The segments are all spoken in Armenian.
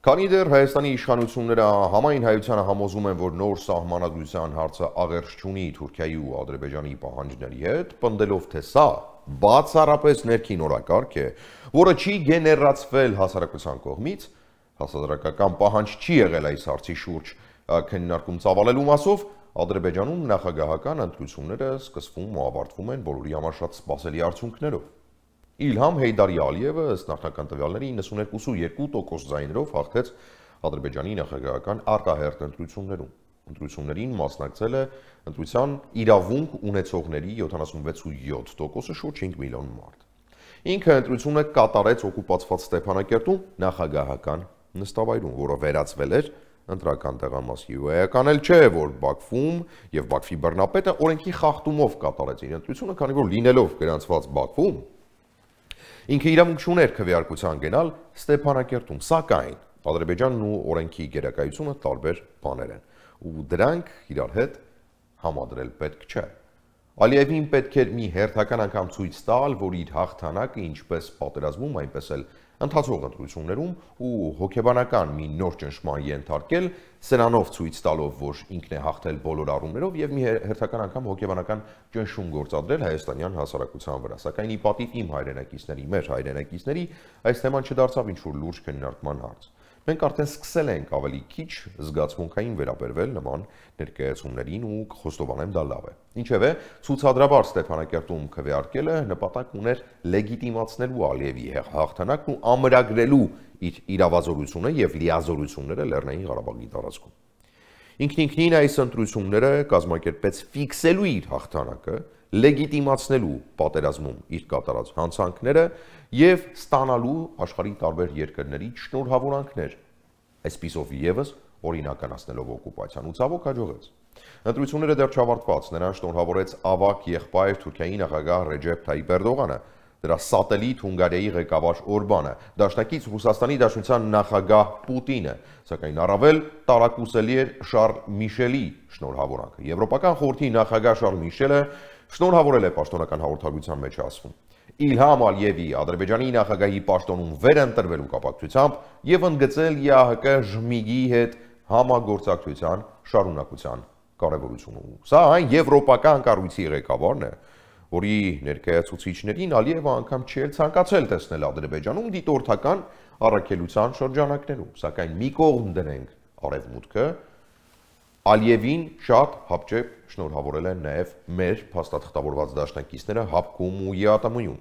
Քանի դեռ Հայաստանի իշխանությունները համայն հայությանը համոզում են, որ նոր սահմանադրության հարցը աղերս չունի Թուրքիայի ու Ադրբեջանի պահանջների հետ, պնդելով թե սա բացառապես ներքին օրակարգ է, որը չի գեներացվել հասարակության կողմից, հասարակական պահանջ չի եղել այս հարցի շուրջ քննարկում ծավալելու մասով, Ադրբեջանում նախագահական ընտրությունները սկսվում ու ավարտվում են բոլորի համար շատ սպասելի արդյունքներով։ Իլհամ Հեյդարի Ալիևը ըստ նախնական տվյալների 92.2% ձայներով հաղթեց Ադրբեջանի նախագահական արտահերթ ընտրություններում։ Ընտրություններին մասնակցել է ընտրության իրավունք ունեցողների 76.7%-ը շուրջ 5 միլիոն մարդ։ Ինքը ընտրությունը կատարեց օկուպացված Ստեփանակերտում նախագահական նստավայրում, որը վերածվել էր ընտրական տեղամասի ու էական էլ չէ, որ Բաքվում եւ Բաքվի բռնապետը օրենքի խախտումով կատարեց իր ընտրությունը, քանի որ լինելով գրանցված Բաքվում ինքը իրավունք չուներ քվեարկության գնալ Ստեփանակերտում, սակայն Ադրբեջանն ու օրենքի գերակայությունը տարբեր բաներ են, ու դրանք իրար հետ համադրել պետք չէ։ Ալիևին պետք էր մի հերթական անգամ ցույց տալ, որ իր հաղթանակը ինչպես պատերազմում, այնպես էլ ընթացող ընտրություններում ու հոգեբանական մի նոր ճնշման ենթարկել, սրանով ցույց տալով, որ ինքն է հաղթել բոլոր առումներով եւ մի հերթական անգամ հոգեբանական ճնշում գործադրել հայաստանյան հասարակության վրա։ Սակայն ի պատիվ իմ հայրենակիցների, մեր հայրենակիցների, այս թեման չդարձավ ինչ-որ լուրջ քննարկման հարց։ Մենք արդեն սկսել ենք ավելի քիչ զգացմունքային վերաբերվել նման ներկայացումներին ու խոստովանեմ դա լավ է։ Ինչևէ, ցուցադրաբար Ստեփանակերտում քվեարկելը նպատակ ուներ լեգիտիմացնելու Ալիևի հաղթանակն ու ամրագրելու իր իրավազորությունը եւ լիազորությունները Լեռնային Ղարաբաղի տարածքում։ Ինքնին այս ընտրությունները կազմակերպեց ֆիքսելու իր հաղթանակը, լեգիտիմացնելու պատերազմում իր կատարած հանցանքները եւ ստանալու աշխարհի տարբեր երկրներից շնորհավորանքներ, այսպիսով եւս օրինականացնելով օկուպացիան ու ցավոք հաջողեց։ Ընտրությունները դեռ չավարտված, նրան շնորհավորեց ավագ եղբայր Թուրքիայի նախագահ Ռեջեփ Թայիպ Էրդողանը, դրա սատելիտ Հունգարիայի ղեկավար Օրբանը, դաշնակից Ռուսաստանի Դաշնության նախագահ Պուտինը, սակայն առավել տարակուսելի էր Շարլ Միշելի շնորհավորանքը։ Եվրոպական խորհրդի նախագահ Շարլ Միշելը շնորհավորել է պաշտոնական հաղորդագրության մեջ ասվում։ Իլհամ Ալիևի Ադրբեջանի նախագահի պաշտոնում վերընտրվելու կապակցությամբ եւ ընդգծել ԵԱՀԿ ԺՄԻԳ-ի հետ համագործակցության շարունակության կարևորությունը։ Սա այն եվրոպական կառույցի ղեկավարն է, որի ներկայացուցիչներին Ալիևը անգամ չի ցանկացել տեսնել Ադրբեջանում դիտորդական առաքելության շրջանակներում, սակայն մի կողմ դնենք արևմուտքը, Ալիևին շատ հապճեպ շնորհավորել են նաև մեր փաստաթղթավորված դաշնակիցները ՀԱՊԿ-ում ու ԵԱՏՄ-ում։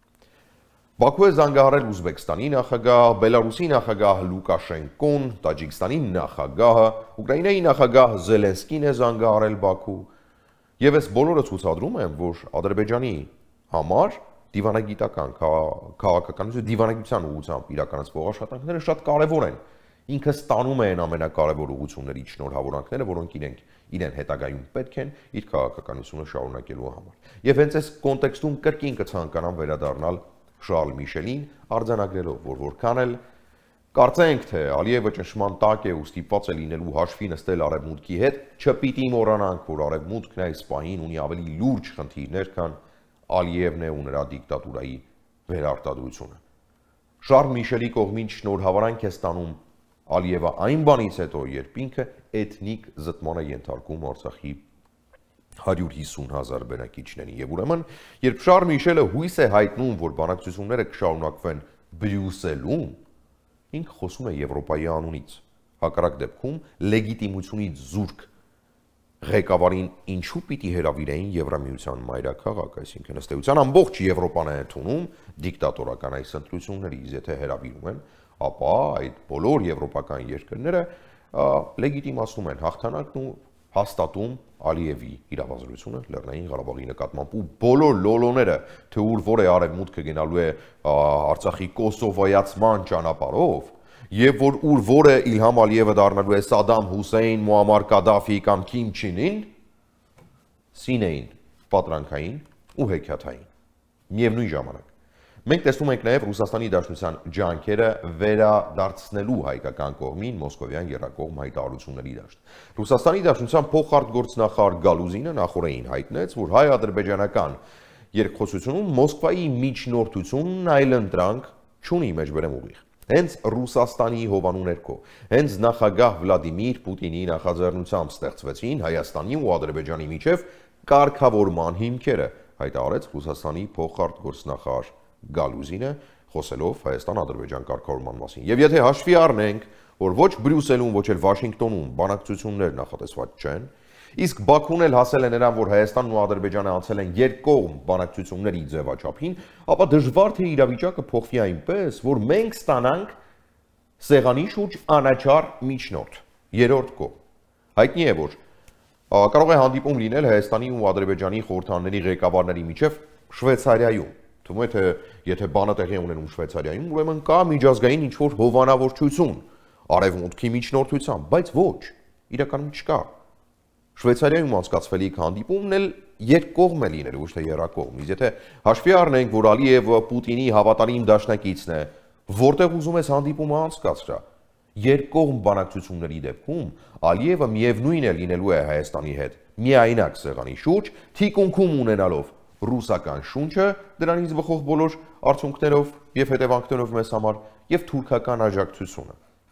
Բաքու է զանգահարել Ուզբեկստանի նախագահ, Բելարուսի նախագահ Լուկաշենկոն, Տաջիկստանի նախագահը, Ուկրաինայի նախագահ Զելենսկին է զանգահարել Բաքու, եւ այս բոլորը ցուցադրում են, որ Ադրբեջանի համար դիվանագիտական, քաղաքականություն, դիվանագիտության ուղղությամբ իրականացվող աշխատանքները շատ կարևոր են։ Ինքը ստանում է այն ամենակարևոր ուղղություններից շնորհավորանքները, որոնք իրեն հետագայում պետք են իր քաղաքականությունը շարունակելու համար։ Եվ հենց այս կոնտեքստում կրկին կցանկանամ վերադառնալ Շարլ Միշելին, արձանագրելով, որ որքան էլ կարծենք թե Ալիևը ճնշման տակ է ու ստիպված է լինելու հաշվի նստել արևմուտքի հետ, չպիտի մոռանանք, որ արևմուտքն այս պահին ունի ավելի լուրջ խնդիրներ, քան Ալիևն է ու նրա դիկտատուրայի վերարտադրությունը։ Շարլ Միշելի կողմից շնորհավորանք է ստանում Ալիևը այն բանից հետո, երբ ինքը էթնիկ զտման է ենթարկում Արցախի 150,000 բնակիչների, եւ ուրեմն, երբ Շարլ Միշելը հույս է հայտնում, որ բանակցությունները կշարունակվեն Բրյուսելում, ինքը խոսում է Եվրոպայի անունից։ Հակառակ դեպքում լեգիտիմությունից զուրկ ղեկավարին ինչու պիտի հրավիրեին Եվրամիության մայրաքաղաք, այսինքն ըստ էության ամբողջ Եվրոպան է ընդունում դիկտատորական այս ընտրություններից, եթե հրավիրում են, ապա այդ բոլոր եվրոպական երկրները լեգիտիմացնում են հաղթանակն ու հաստատում Ալիևի իրավազորությունը Լեռնային Ղարաբաղի նկատմամբ ու բոլոր լոլոները, թե ուր որ է արևմուտքը գնալու է Արցախի կոսովոյացման ճանապարհով, եւ որ է Իլհամ Ալիևը դառնալու է Սադամ Հուսեյն, Մուամար Կադաֆի կամ Քիմ Չին Ին, սինեին, պատրանքային ու հեքիաթային։ Միևնույն ժամանակ մենք տեսնում ենք նաև Ռուսաստանի Դաշնության ջանքերը վերադարձնելու հայկական կողմին մոսկովյան եռակողմ հայտարարությունների դաշտ։ Ռուսաստանի Դաշնության փոխարտգործնախարար Գալուզինը նախորդին հայտնեց, որ հայ-ադրբեջանական երկխոսությունում Մոսկվայի միջնորդությունն այլընտրանք չունի, մեջբերեմ ուղիղ։ Հենց Ռուսաստանի հովանու ներքո, հենց նախագահ Վլադիմիր Պուտինի նախաձեռնությամբ ստեղծվեցին Հայաստանի ու Ադրբեջանի միջև կարգավորման հիմքերը, հայտարարեց Ռուսաստանի փոխարտգործնախարար Գալուզինը, խոսելով Հայաստան-Ադրբեջան կարգավորման մասին։ Եվ եթե հաշվի առնենք, որ ոչ Բրյուսելում, ոչ էլ Վաշինգտոնում բանակցություններ նախատեսված չեն, իսկ Բաքուն էլ հասել է նրան, որ Հայաստանն ու Ադրբեջանը անցել են երկկողմ բանակցությունների ձևաչափին, ապա դժվար թե իրավիճակը փոխվի այնպես, որ մենք ստանանք սեղանի շուրջ անաչառ միջնորդ, երրորդ կողմ։ Հայտնի է, որ կարող է հանդիպում լինել Հայաստանի ու Ադրբեջանի խորհրդարանների ղեկավարների միջև Շվեյցարիայում։ Թվում է, թե եթե բանը տեղի ունենում Շվեյցարիայում, ուրեմն կա միջազգային ինչ-որ հովանավորչություն արևմուտքի միջնորդությամբ, բայց ոչ, իրականում չկա։ Շվեյցարիայում անցկացվելիք հանդիպումն էլ երկկողմ է լինելու, ոչ թե եռակողմ։ Իսկ եթե հաշվի առնենք, որ Ալիևը Պուտինի հավատարիմ դաշնակիցն է, որտեղ ուզում ես հանդիպումը անցկացրա, երկկողմ բանակցությունների դեպքում Ալիևը միևնույն է լինելու է Հայաստանի հետ, միայնակ սեղանի շուրջ, թիկունքում ունենալով ռուսական շունչը, դրանից բխող բոլոր արդյունքներով եւ հետևանքներով մեզ համար եւ թուրքական աջակցությունը։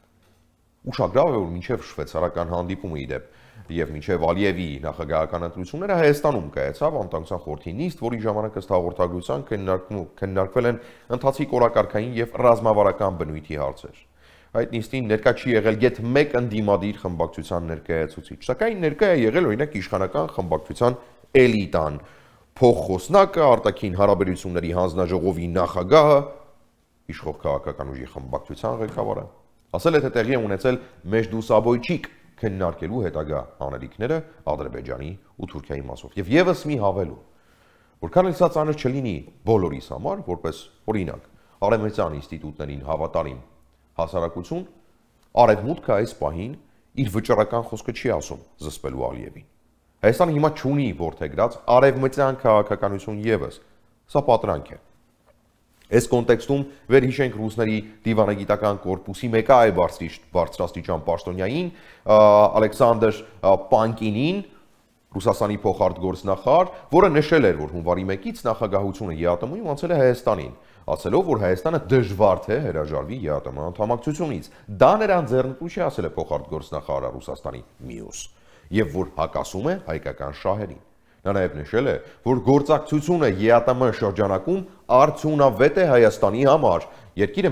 Ուշագրավ է, որ մինչև շվեյցարական հանդիպումը ի դեպ եւ մինչև Ալիևի նախագահական ընտրությունները Հայաստանում կայացավ անտանցան խորհրդի նիստ, որի ժամանակ ըստ հաղորդագրության քննարկվել են ընթացիկ օրակարգային եւ ռազմավարական բնույթի հարցեր։ Այդ նիստին ներկա չի եղել յետ մեկ ընդդիմադիր խմբակցության ներկայացուցիչ, սակայն ներկա է եղել օրինակ իշխանական խմբակցության էլիտան, փոխխոսնակը, արտաքին հարաբերությունների հանձնաժողովի նախագահը, իշխող քաղաքական ուժի խմբակցության ղեկավարը, ասել է, թե տեղի է ունեցել Մեջդուսաբոյչիկ քննարկելու հետագա անելիքները Ադրբեջանի ու Թուրքիայի մասով։ Եվ եւս մի հավելու, որքան էլ սա ծանր չլինի բոլորիս համար, որպես օրինակ, Արևմտյան ինստիտուտներին հավատարիմ հասարակություն, Արևմուտքը այս պահին իր վճռական խոսքը չի ասում զսպելու Ալիևին։ Հայաստանը հիմա չունի որդեգրած արևմտյան քաղաքականություն եւս, սա պատրանք է։ Այս կոնտեքստում վերհիշենք ռուսների դիվանագիտական կորպուսի մեկ այլ բարձրաստիճան պաշտոնյային Ալեքսանդր Պանկինին, Ռուսաստանի փոխարտգործնախարար, որը նշել էր, որ հունվարի 1-ից նախագահությունը ԵԱՏՄ-ում անցել է Հայաստանին, ասելով, որ Հայաստանը դժվար թե հրաժարվի ԵԱՏՄ անդամակցությունից։ Դա նրան ձեռնտու չի, ասել է փոխարտգործնախարարը Ռուսաստանի մյուս, եւ որ հակասում է հայկական շահերին։ Նա նաև նշել է, որ գործակցությունը ԵԱՏՄ շրջանակում արդյունավետ է Հայաստանի համար։ Երկիրը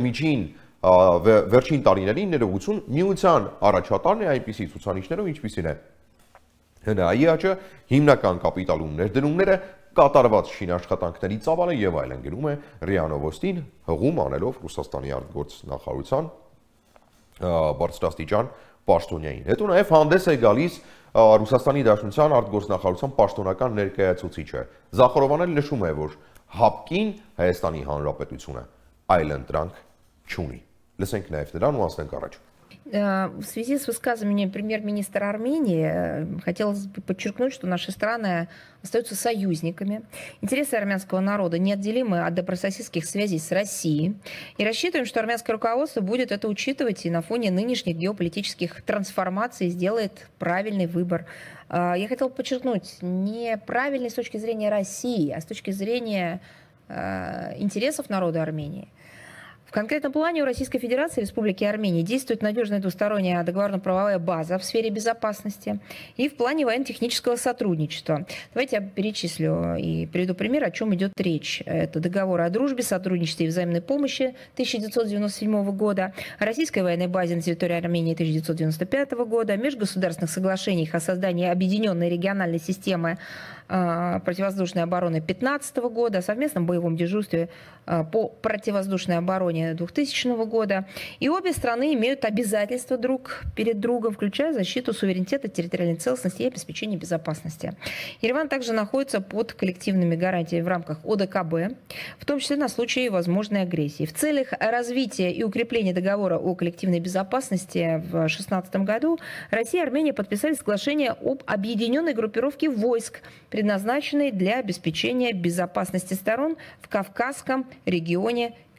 վերջին տարիներին ներողություն միության առաջատարն է այնպիսի ցուցանիշներով, ինչպիսին է ՀՆԱ-ի աճը, հիմնական կապիտալում ներդրումները, կատարված շինաշխատանքների ծավալը եւ այլն, գրում է ՌԻԱ Նովոստին, հղում անելով Ռուսաստանի արտգործնախարարության բարձրաստիճան պաշտոնյային։ Հետո նաև հանդես է գալիս Ռուսաստանի Դաշնության արտգործնախարարության պաշտոնական ներկայացուցիչը։ Զախարովան էլ նշում է, որ հապկին Հայաստանի Հանրապետությունը այլ ընտրանք չունի։ Լսենք նաև նրան ու անցնենք առաջ։ В связи с высказыванием премьер-министра Армении, хотелось бы подчеркнуть, что наши страны остаются союзниками. Интересы армянского народа неотделимы от добрососедских связей с Россией. И рассчитываем, что армянское руководство будет это учитывать и на фоне нынешних геополитических трансформаций сделает правильный выбор. Я хотела бы подчеркнуть, не правильный с точки зрения России, а с точки зрения интересов народа Армении. В конкретном плане у Российской Федерации и Республики Армения действует надежная двусторонняя договорно-правовая база в сфере безопасности и в плане военно-технического сотрудничества. Давайте я перечислю и приведу пример, о чем идет речь. Это договор о дружбе, сотрудничестве и взаимной помощи 1997 года, о российской военной базе на территории Армении 1995 года, межгосударственных соглашениях о создании объединенной региональной системы противовоздушной обороны 2015 года, о совместном боевом дежурстве по противовоздушной обороне 2000 года. И обе страны имеют обязательства друг перед другом, включая защиту суверенитета, территориальной целостности и обеспечение безопасности. Ереван также находится под коллективными гарантиями в рамках ОДКБ, в том числе на случай возможной агрессии. В целях развития и укрепления договора о коллективной безопасности в 2016 году Россия и Армения подписали соглашение об объединенной группировке войск, предназначенной для обеспечения безопасности сторон в Кавказском регионе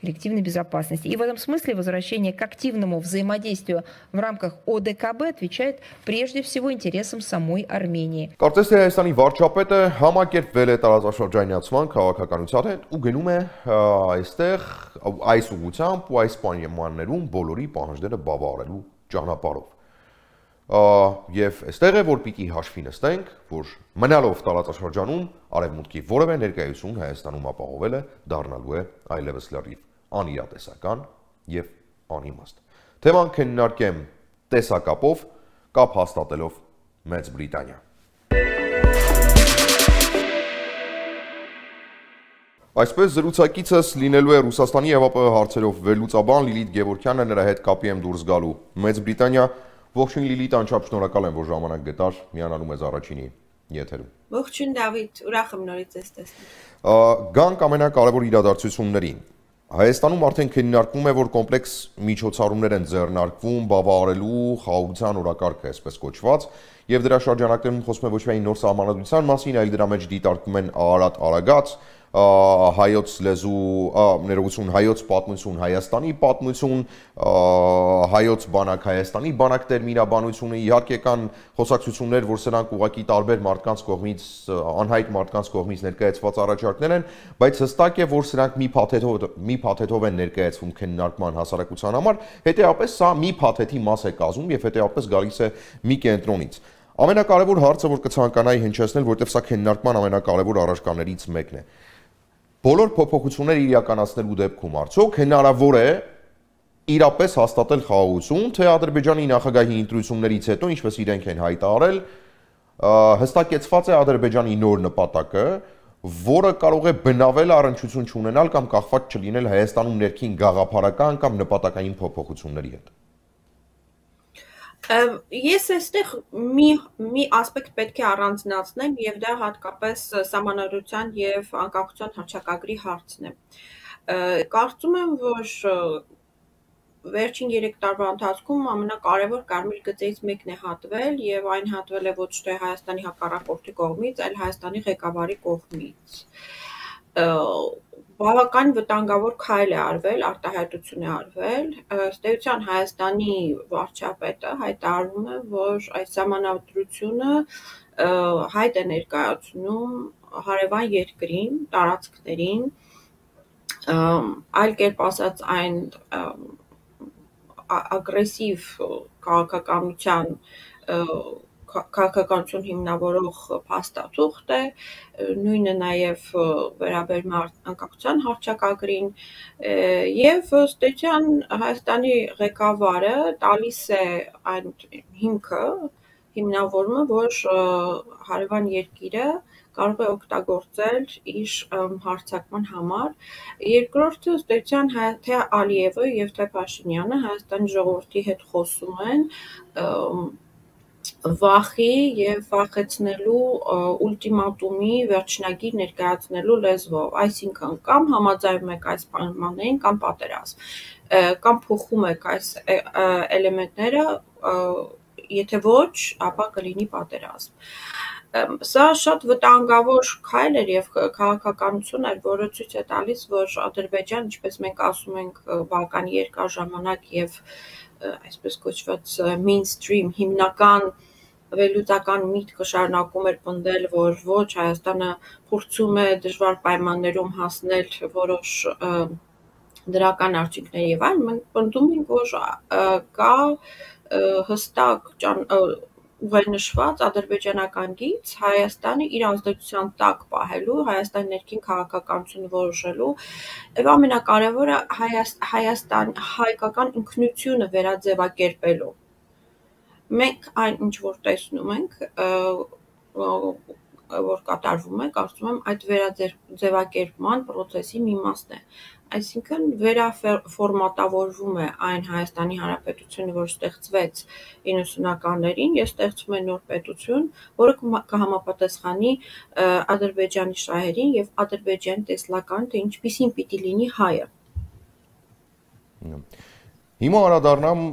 коллективной безопасности. И в этом смысле возвращение к активному взаимодействию в рамках ОДКБ отвечает прежде всего интересам самой Армении. Կարծես թե Հայաստանի վարչապետը համակերպվել է տարածաշրջանացման քաղաքականության հետ ու գնում է այստեղ այս ուղղությամբ ու այս պայմաններում բոլորի պահանջները բավարարելու ճանապարհով։ Եվ այստեղ է որ պիտի հաշվի նստենք, որ մնալով տարածաշրջանում արևմուտքի որևէ ներկայություն Հայաստանում ապահովելը դառնալու է այլևս լրիվ անիրատեսական եւ անիմաստ։ Թեման քննարկեմ տեսակապով, կապ հաստատելով Մեծ Բրիտանիա։ Այսպես զրուցակիցս լինելու է Ռուսաստանի եւ ԱՊՀ հարցերով վերլուծաբան Լիլիթ Գևորգյանը, նրա հետ կապի եմ դուրս գալու Մեծ Բրիտանիա։ Ողջույն Լիլիթ, անչափ շնորհակալ եմ, որ ժամանակ գտար, միանալու մեզ առաջինի եթերում։ Ողջույն Դավիթ, ուրախ եմ նորից ձեզ տեսնել։ Գանք ամենակարևոր իրադարձություններին։ Հայաստանում արդեն քննարկվում է, որ կոմպլեքս միջոցառումներ են ձեռնարկվում բավարարելու խաղաղության օրակարգը, այսպես կոչված, եւ դրա շրջանակներում խոսվում է ոչ միայն նոր սահմանադրության մասին, այլ դրա մեջ դիտարկվում են Արարատ-Արագած, հայոց լեզու, ներողություն, հայոց պատմություն, Հայաստանի պատմություն, հայոց բանակ, Հայաստանի բանակ տերմինաբանությունը, իհարկե կան խոսակցություններ, որ սրանք ուղղակի տարբեր մարդկանց կողմից, անհայտ մարդկանց կողմից ներկայացված առաջարկներ են, բայց հստակ է, որ սրանք մի փաթեթով են ներկայացվում քննարկման հասարակության համար, հետեւաբար սա մի փաթեթի մաս է կազմում եւ հետեւաբար գալիս է մի կենտրոնից։ Ամենակարևոր հարցը, որ կցանկանայի հնչեցնել, որտեղ սա քննարկման ամենակարևոր առարկաներից մեկն է։ Բոլոր փոփոխությունները իրականացնելու դեպքում արդյոք հնարավոր է իրապես հաստատել խաղաղություն, թե Ադրբեջանի նախագահի ընտրություններից հետո, ինչպես իրենք են հայտարարել, հստակեցված է Ադրբեջանի նոր նպատակը, որը կարող է բնավել առնչություն չունենալ կամ կախված չլինել Հայաստանում ներքին գաղափարական կամ նպատակային փոփոխությունների հետ։ Ես այստեղ մի ասպեկտ պետք է առանձնացնեմ եւ դա հատկապես սահմանադրության եւ անկախության հռչակագրի հարցն է։ Կարծում եմ, որ վերջին 3 տարվա ընթացքում ամենակարևոր կարմիր գծերից մեկն է հատվել եւ այն հատվել է ոչ թե Հայաստանի հակառակորդի կողմից, այլ Հայաստանի ղեկավարի կողմից։ Բավական վտանգավոր քայլ է արվել, արտահայտություն է արվել, ըստ էության Հայաստանի վարչապետը հայտարարում է, որ այս սահմանադրությունը հայտ է ներկայացնում հարևան երկրին, տարածքներին, այլ կերպ ասած այն ագրեսիվ քաղաքականություն հիմնավորող փաստաթուղթ է, նույնը նաև վերաբերում է անկախության հռչակագրին եւ ըստ էության Հայաստանի ղեկավարը տալիս է այն հիմքը, հիմնավորումը, որ հարևան երկիրը կարող է օգտագործել իր հարձակման համար։ Երկրորդը ըստ էության թե Ալիևը եւ թե Փաշինյանը Հայաստանի ժողովրդի հետ խոսում են վախի եւ վախեցնելու ուլտիմատումի վերջնագիր ներկայացնելու լեզվով, այսինքն կամ համաձայնում եք այս պայմաններին կամ պատերազմ, կամ փոխում եք այս էլեմենտները, եթե ոչ, ապա կլինի պատերազմ։ Սա շատ վտանգավոր քայլ էր եւ քաղաքականություն էր, որը ցույց է տալիս, որ Ադրբեջան, ինչպես մենք ասում ենք, բավական երկար ժամանակ եւ այսպես կոչված mainstream հիմնական վերլուծական միտքը շարունակում էր պնդել, որ ոչ Հայաստանը փորձում է դժվար պայմաններում հասնել որոշ դրական արդյունքների եւ այլն, մենք պնդում ենք, որ կա հստակ ուղենշված ադրբեջանական գիծ Հայաստանը իր ազդեցության տակ պահելու, Հայաստանի ներքին քաղաքականությունը որոշելու եւ ամենակարևորը հայկական ինքնությունը վերաձևակերպելու։ Մենք այն ինչ որ տեսնում ենք, որ կատարվում է, կարծում եմ այդ վերաձևակերպման process-ի մի մասն է։ Այսինքն վերաֆորմատավորվում է այն Հայաստանի Հանրապետությունը, որ ստեղծվեց 90-ականներին, եւ ստեղծվում է նոր պետություն, որը կհամապատասխանի Ադրբեջանի շահերին եւ Ադրբեջանի տեսլական, թե ինչպիսին պիտի լինի հայը։ Հիմա անդրադառնամ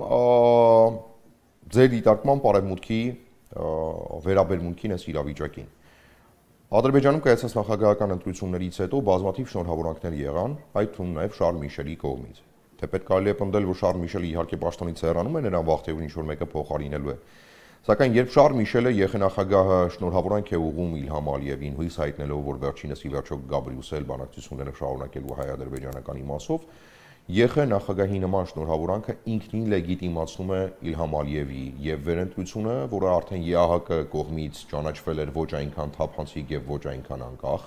ձեր դիտարկման Արևմուտքի վերաբերմունքին այս իրավիճակին։ Ադրբեջանում կայացած նախագահական ընտրություններից հետո բազմաթիվ շնորհավորանքներ եղան, այդ թվում նաև Շարլ Միշելի կողմից։ Թեպետ կարելի է պնդել, որ Շարլ Միշելը իհարկե պաշտոնից հեռանում է, նրան վաղ թե ուր ինչ-որ մեկը փոխարինելու է։ Սակայն երբ Շարլ Միշելը ԵԽ նախագահը շնորհավորանք է ուղղում Իլհամ Ալիևին, հույս հայտնելով, որ վերջինս ի վերջո կգա Բրյուսել բանակցությունները շարունակելու հայ-ադրբեջանական իմաստով, ԵԽ նախագահի նման շնորհավորանքը ինքնին լեգիտիմացնում է Իլհամ Ալիևի եւ վերընտրությունը, որը արդեն ԵԱՀԿ կողմից ճանաչվել էր ոչ այնքան թափանցիկ եւ ոչ այնքան անկախ։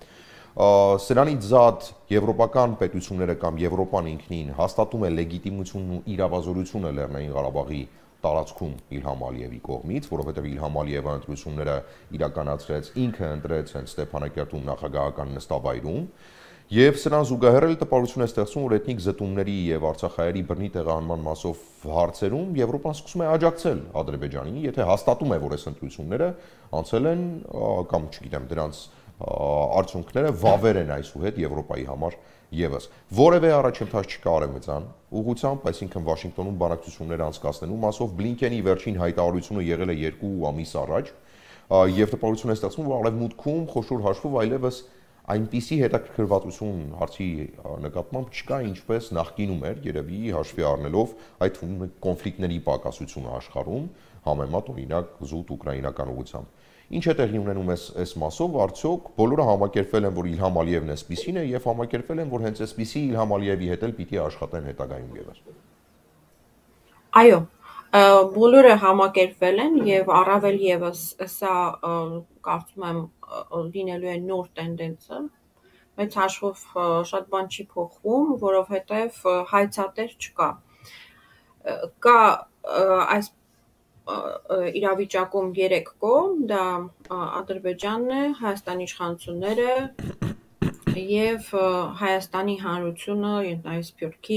Սրանից զատ եվրոպական պետությունները կամ Եվրոպան ինքնին հաստատում է լեգիտիմությունն ու իրավազորությունը Լեռնային Ղարաբաղի տարածքում Իլհամ Ալիևի կողմից, որովհետև Իլհամ Ալիևը ընտրությունները իրականացրեց, ինքը ընտրեց հենց Ստեփանակերտում նախագահական նստավայրում, եւ սրան զուգահեռ էլ տպավորություն է ստեղծում, որ էթնիկ զտումների եւ արցախայերի բռնի տեղահանման մասով հարցերում Եվրոպան սկսում է աջակցել Ադրբեջանին, եթե հաստատում է, որ այս ընտրությունները անցել են կամ չգիտեմ, դրանց արդյունքները վավեր են այսուհետ Եվրոպայի համար եւս։ Որևէ առաջընթաց չկա արևմտյան ուղղությամբ, այսինքն Վաշինգտոնում բանակցություններ անցկացնելու մասով Բլինկենի վերջին հայտարարությունը եղել է 2 ամիս առաջ, եւ տպավորություն է ստեղծում, որ արևմուտքում խոշոր հաշվով այլևս այնպիսի հետաքրքրվածություն հարցի նկատմամբ չկա, ինչպես նախկինում էր, երևի հաշվի առնելով այդ կոնֆլիկտների պակասությունը աշխարհում, համեմատ օրինակ զուտ ուկրաինական ուղղությամբ։ Ինչ է տեղի ունենում այս մասով, արդյոք բոլորը համակերպվել են, որ Իլհամ Ալիևն էսպիսին է եւ համակերպվել են, որ հենց էսպիսի Իլհամ Ալիևի հետ էլ պիտի աշխատեն հետագայում եւս։ Այո, բոլորը համակերպվել են եւ առավել եւս սա կարծում եմ լինելու է նոր տենդենսը, մեծ հաշվով շատ բան չի փոխվում, որովհետեւ հայցատեր չկա։ Կա այս իրավիճակում 3 կողմ, դա Ադրբեջանն է, Հայաստանի իշխանությունները եւ Հայաստանի Հանրությունը, այնպես Սփյուռքի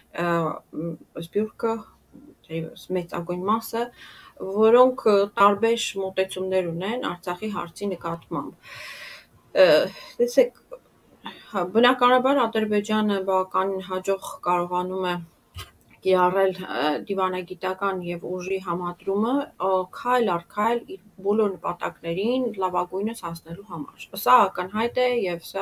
Սփյուռքը մեծագույն մասը, որոնք տարբեր մոտեցումներ ունեն Արցախի հարցի նկատմամբ։ Տեսեք, բնականաբար Ադրբեջանը բավականին հաջող կարողանում է կիրառել դիվանագիտական եւ ուժի համադրումը քայլ առ քայլ իր բոլոր նպատակներին լավագույնս հասնելու համար։ Սա ակնհայտ է եւ սա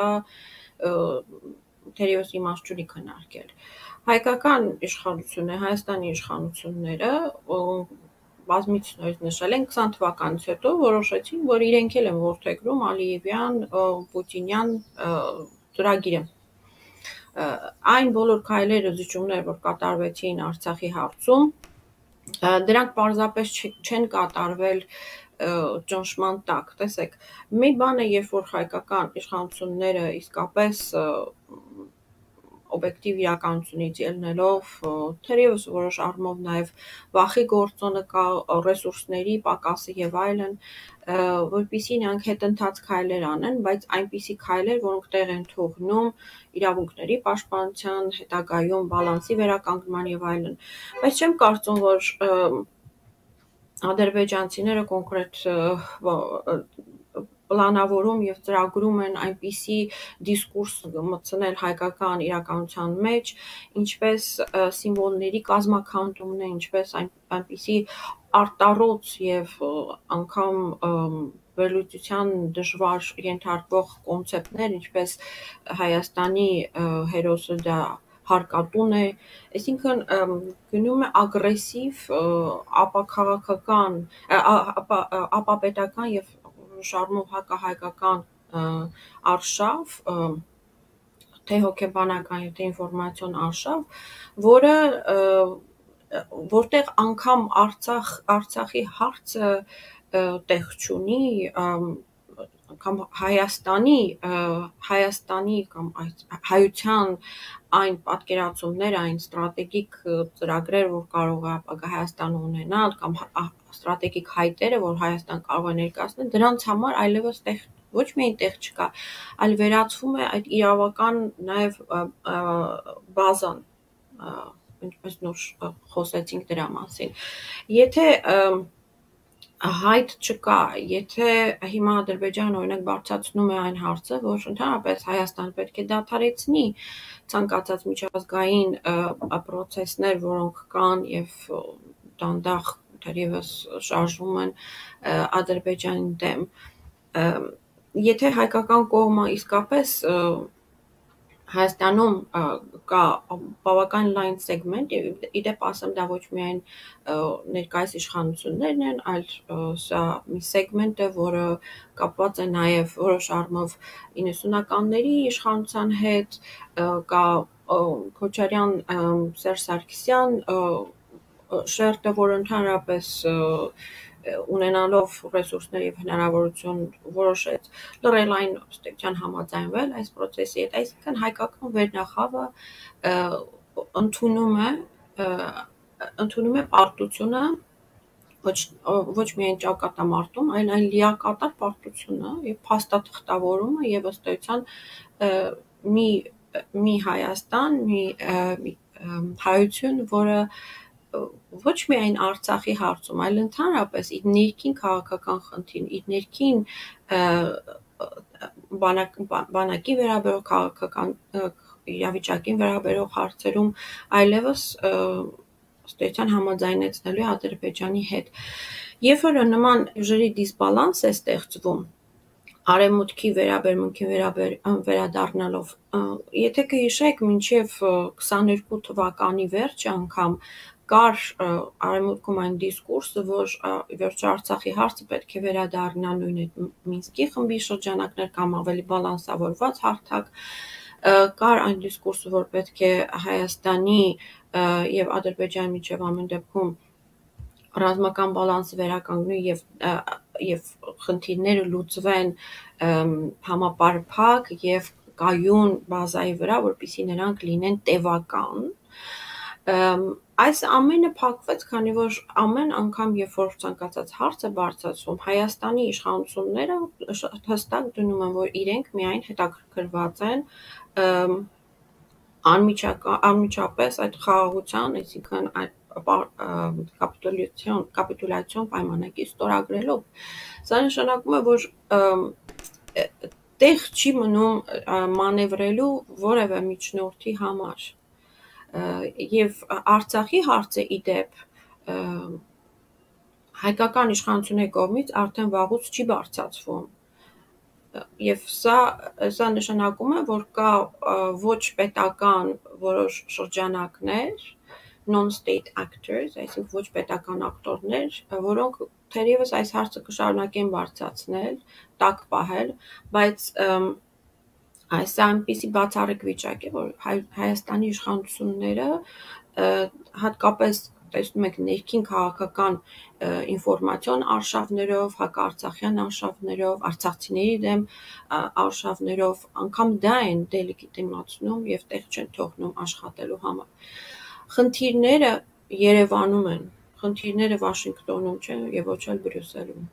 թերևս իմաստ չունի քննարկել։ Հայկական իշխանությունը, Հայաստանի իշխանությունները բազմիցս նույնիսկ նշել են 20 թվականից հետո որոշեցին, որ իրենք էլ են որդեգրում Ալիևյան Պուտինյան ծրագիրը։ Այն բոլոր քայլերը, զիջումները, որ կատարվեցին Արցախի հարցում, դրանք պարզապես չեն կատարվել ճնշման տակ։ Տեսեք, մի բան է, երբ որ հայկական իշխանությունները իսկապես օբյեկտիվ իրականությունից ելնելով, թերևս որոշ առումով նաև վախի գործոնը կա, ռեսուրսների պակասը եւ այլն, որպեսզի նրանք հետընթաց քայլեր անեն, բայց այնպիսի քայլեր, որոնք տեղ են թողնում իրավունքների պաշտպանության, հետագայում բալանսի վերականգնման եւ այլն։ Բայց չեմ կարծում, որ ադրբեջանցիները կոնկրետ պլանավորում եւ ծրագրում են այնպիսի դիսկուրս մտցնել հայկական իրականության մեջ, ինչպես սիմվոլների կազմաքանդումն է, ինչպես այնպիսի արտառոց եւ անգամ վերլուծության դժվար ենթարկվող կոնցեպտներ, ինչպես Հայաստանի հերոսը դա հարկատուն է, այսինքն գնում է ագրեսիվ ապաքաղաքական, ապապետական եւ շարմով հակահայկական արշավ, թե հոգեբանական եւ թե ինֆորմացիոն արշավ, որտեղ անգամ Արցախի հարցը տեղ չունի, կամ Հայաստանի կամ հայության այն պատկերացումները, այն ստրատեգիկ ծրագրեր, որ կարող է ապագա Հայաստանը ունենալ, կամ ստրատեգիկ հայտերը, որ Հայաստան կարող է ներկայացնել, դրանց համար այլևս տեղ ոչ միայն տեղ չկա, այլ վերածվում է այդ իրավական նաև բազան, ինչպես նոր խոսեցինք դրա մասին։ Եթե հայտ չկա, եթե հիմա Ադրբեջանը օրինակ բարձրացնում է այն հարցը, որ ընդհանրապես Հայաստանը պետք է դադարեցնի ցանկացած միջազգային պրոցեսներ, որոնք կան եւ դանդաղ թերևս շարժվում են Ադրբեջանի դեմ, եթե հայկական կողմը իսկապես Հայաստանում կա բավական լայն սեգմենտ եւ իդեպ ասեմ դա ոչ միայն ներկայիս իշխանություններն են, այլ սա մի սեգմենտ է, որը կապված է նաեւ որոշ առումով 90-ականների իշխանության հետ, կա Քոչարյան, Սերժ Սարգսյան շերտը, որը ընդհանրապես ունենալով ռեսուրսներ եւ հնարավորություն որոշեց լրել այն ստեղծան համաձայնվել այս process-ի հետ, այսինքն հայկական վերնախավը ընդունում է պարտությունը ոչ միայն ճակատամարտում, այլ այն լիակատար պարտությունը եւ փաստաթղթավորումը եւ ըստ էության մի Հայաստան, մի հայություն, որը ոչ միայն Արցախի հարցում, այլ ընդհանրապես իր ներքին քաղաքական խնդիրն, իր ներքին բանակի վերաբերող քաղաքական իրավիճակին վերաբերող հարցերում այլևս ստեղծան համաձայնեցնելու է Ադրբեջանի հետ։ Երբ որ նման ուժերի դիսբալանս է ստեղծվում, արևմուտքի վերաբերմունքին վերադառնալով, եթե կհիշեք, մինչև 22 թվականի վերջ անգամ կար արևմուտքում այն դիսկուրսը, որ վերջը Արցախի հարցը պետք է վերադառնա նույն այդ Մինսկի խմբի շրջանակներ կամ ավելի բալանսավորված հարթակ, կար այն դիսկուրսը, որ պետք է Հայաստանի եւ Ադրբեջանի միջև ամեն դեպքում ռազմական բալանսը վերականգնվի եւ խնդիրները լուծվեն համապարփակ եւ կայուն բազայի վրա, որպեսզի նրանք լինեն տևական։ Այս ամենը փակվեց, քանի որ ամեն անգամ, երբ որ ցանկացած հարց է բարձրացվում, Հայաստանի իշխանությունները հստակ դնում են, որ իրենք միայն հետաքրքրված են անմիջապես այդ խաղաղության, այսինքն այդ կապիտուլյացիոն պայմանագիր ստորագրելով։ Սա նշանակում է, որ տեղ չի մնում մանևրելու որևէ միջնորդի համար։ Եվ Արցախի հարցը իդեպ հայկական իշխանությունների կողմից արդեն վաղուց չի բարձրացվում։ Եվ սա նշանակում է, որ կա ոչ պետական որոշ շրջանակներ, non-state actors, այսինքն ոչ պետական ակտորներ, որոնք թերևս այս հարցը կշարունակեն բարձրացնել, տակ պահել, բայց այս այնպիսի բացառիկ վիճակ է, որ Հայաստանի իշխանությունները հատկապես տեսնում եք ներքին քաղաքական ինֆորմացիոն արշավներով, հակաարցախյան արշավներով, արցախցիների դեմ արշավներով, անգամ դա են դելեգիտիմացնում եւ տեղ չեն թողնում աշխատելու համար։ Խնդիրները Երևանում են, խնդիրները Վաշինգտոնում չեն եւ ոչ էլ Բրյուսելում։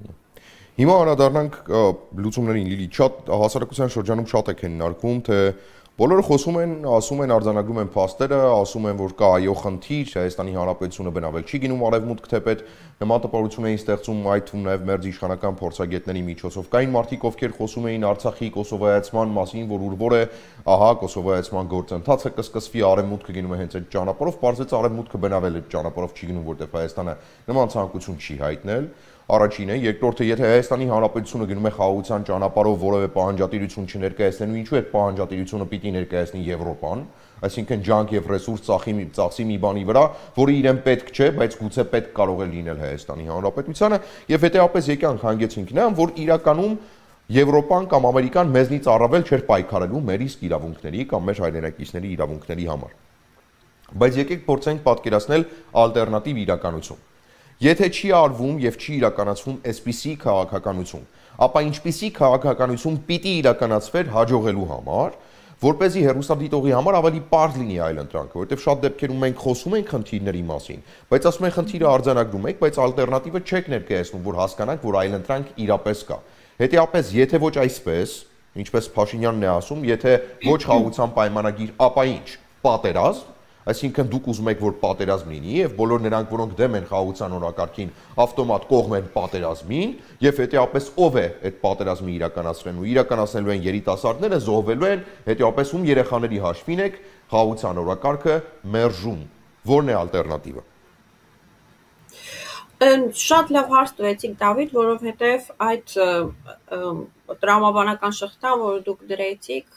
Հիմա անդրադառնանք լուծումներին, Լիլի, հասարակության շրջանում շատ է քննարկվում, թե բոլորը խոսում են, ասում են, արձանագրում են փաստերը, ասում են, որ կա այո խնդիր, Հայաստանի Հանրապետությունը բնավել չի գնում արևմուտք թեպետ, նման տպավորություն էին ստեղծում այդ թվում նաև մեր իշխանական փորձագետների միջոցով։ Կային մարդիկ, ովքեր խոսում էին Արցախի կոսովոյացման մասին, որ ուրվոր է, ահա կոսովոյացման գործընթացը կսկսվի, արևմուտքը գնում է հենց այդ ճանապարհով, պարզեց արևմուտքը բնավել այդ ճանապարհով չի գնում, որտեղ Հայաստանը նման ցանկություն չի հայտնել։ Առաջինը, երկրորդը, եթե Հայաստանի Հանրապետությունը գնում է խաղաղության ճանապարհով որևէ պահանջատիրություն չներկայացնելու, ինչու այդ պահանջատիրությունը պիտի ներկայացնի Եվրոպան, այսինքն ջանք եւ ռեսուրս ծախսի մի բանի վրա, որը իրեն պետք չէ, բայց գուցե պետք կարող է լինել Հայաստանի Հանրապետությանը, եւ հետեւապես եկանք հանգեցինք նրան, որ իրականում Եվրոպան կամ Ամերիկան մեզնից առավել չէր պայքարելու մեր իսկ իրավունքների կամ մեր հայրենակիցների իրավունքների համար։ Բայց եկեք փորձենք պատկերացնել ալտերնատիվ իրականություն։ Եթե չի արվում եւ չի իրականացվում այսպիսի քաղաքականություն, ապա ինչպիսի քաղաքականություն պիտի իրականացվեր հաջողելու համար, որպեսզի հեռուստադիտողի համար ավելի պարզ լինի այլընտրանքը, որովհետեւ շատ դեպքերում մենք խոսում ենք խնդիրների մասին, բայց ասում են խնդիրը արձանագրում եք, բայց ալտերնատիվը չեք ներկայացնում, որ հասկանանք, որ այլընտրանք իրապես կա։ Հետեւաբար, եթե ոչ այսպես, ինչպես Փաշինյանն է ասում, եթե ոչ խաղաղության պայմանագիր, ապա ինչ, պատերազմ, այսինքն դուք ուզում եք, որ պատերազմ լինի եւ բոլոր նրանք, որոնք դեմ են խաղաղության օրակարգին, ավտոմատ կողմ են պատերազմին եւ հետեւաբար ով է այդ պատերազմը իրականացնելու են երիտասարդները, զոհվելու են, հետեւաբար ում երեխաների հաշվին եք խաղաղության օրակարգը մերժում։ Որն է ալտերնատիվը։ Շատ լավ հարց տվեցիք Դավիթ, որովհետև այդ տրամաբանական շղթան, որը դուք դրեցիք,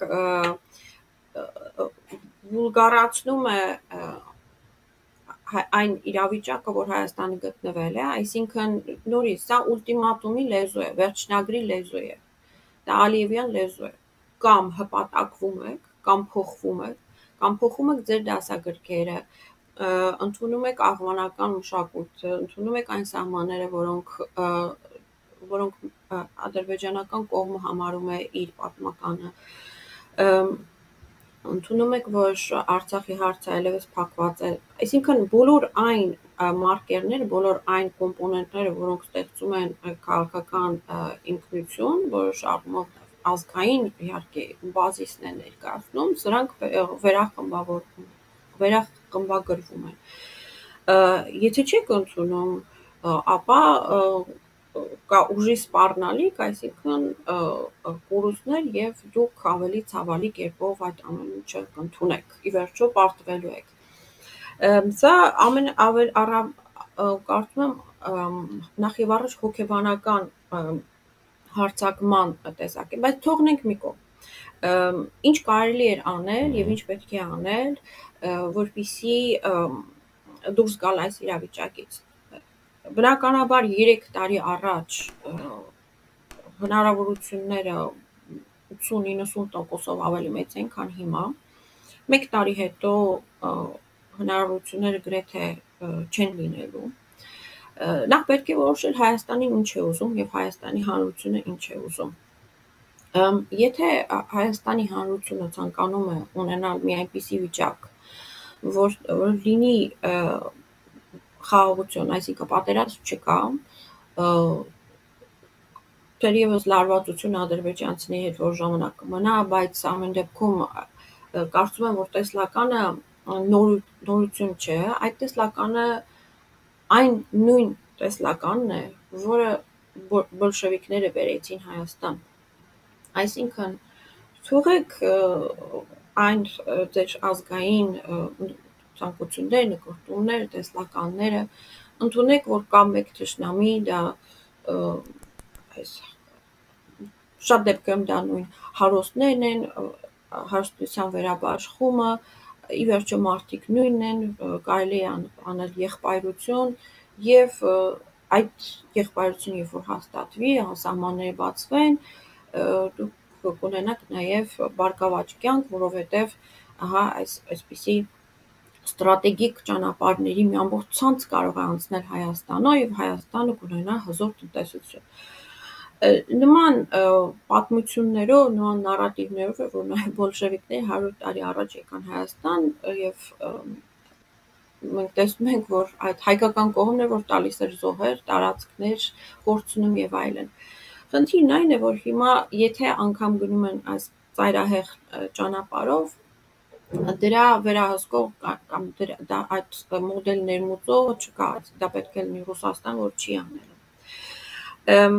վուլգարացնում է այն իրավիճակը, որ Հայաստանը գտնվել է, այսինքն նորից սա ուլտիմատումի լեզու է, վերջնագրի լեզու է, դա Ալիևյան լեզու է, կամ հպատակվում եք, կամ փոխվում եք ձեր դասագրքերը, ընդունում եք աղվանական մշակույթը, ընդունում եք այն սահմանները, որոնք ադրբեջանական կողմը համարում է իր պատմականը, ընդունում եք, որ Արցախի հարցը այլևս փակված է, այսինքն բոլոր այն մարկերները, բոլոր այն կոմպոնենտները, որոնք ստեղծում են քաղաքական ինքնություն, որոշ առումով ազգային իհարկե բազիսն է ներկայացնում, սրանք վերախմբագրվում են։ Եթե չեք ընդունում, ապա կա ուժի սպառնալիք, այսինքն կորուստներ եւ դուք ավելի ցավալի կերպով այդ ամեն ինչը կընդունեք։ Ի վերջո պարտվելու եք։ Սա կարծում եմ նախ եւ առաջ հոգեբանական հարցակման տեսակ է, բայց թողնենք մի կողմ։ Ինչ կարելի էր անել եւ ինչ պետք է անել, որպեսզի դուրս գալ այս իրավիճակից։ Բնականաբար 3 տարի առաջ հնարավորությունները 80-90%-ով ավելի մեծ են, քան հիմա։ 1 տարի հետո հնարավորությունները գրեթե չեն լինելու։ Նախ պետք է որոշել Հայաստանին ինչ է ուզում եւ Հայաստանի Հանրությունը ինչ է ուզում։ Եթե Հայաստանի Հանրությունը ցանկանում է ունենալ մի այնպիսի վիճակ, որ լինի խաղաղություն, այսինքն պատերազմ չկա, թերևս լարվածություն ադրբեջանցիների հետ որ ժամանակ կմնա, բայց ամեն դեպքում կարծում եմ, որ տեսլականը նորություն չէ, այդ տեսլականը այն նույն տեսլականն է, որը բոլշևիկները բերեցին Հայաստան։ Այսինքն թողեք այն ձեր ազգային ցանկությունները, նկարտումները, տեսլականները, ընդունեք, որ կա մեկ թշնամի, դա շատ դեպքերում դա նույն հարուստներն են, հարստության վերաբաշխումը, ի վերջո մարդիկ նույնն են, կարելի է անել եղբայրություն եւ այդ եղբայրությունը երբ որ հաստատվի, սահմանները բացվեն, դուք կունենաք նաեւ բարգավաճ կյանք, որովհետեւ ահա այսպիսի ստրատեգիկ ճանապարհների մի ամբողջ ցանց կարող է անցնել Հայաստանով եւ Հայաստանը կունենա հզոր տնտեսություն։ Նման պատմություններով, նման նարատիվներով է, որ նաեւ բոլշևիկները 100 տարի առաջ եկան Հայաստան եւ մենք տեսնում ենք, որ այդ հայկական կողմն է, որ տալիս էր զոհեր, տարածքներ, կորցնում եւ այլն։ Խնդիրն այն է, որ հիմա եթե անգամ գնում են այս ծայրահեղ ճանապարհով, դրա վերահսկող կամ դա այդ մոդել ներմուծող չկա, դա պետք է լինի Ռուսաստան, որ չի անելու։